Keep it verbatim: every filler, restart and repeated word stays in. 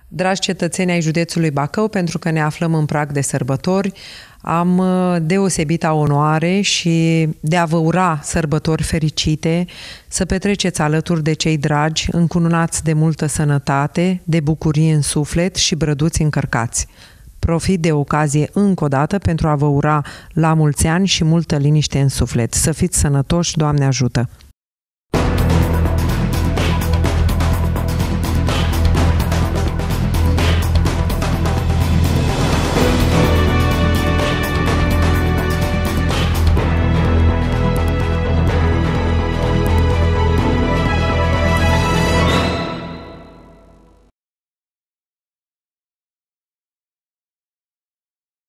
Dragi cetățeni ai județului Bacău, pentru că ne aflăm în prag de sărbători, am deosebită onoare și de a vă ura sărbători fericite, să petreceți alături de cei dragi, încununați de multă sănătate, de bucurie în suflet și brăduți încărcați. Profit de ocazie încă o dată pentru a vă ura la mulți ani și multă liniște în suflet. Să fiți sănătoși, Doamne ajută!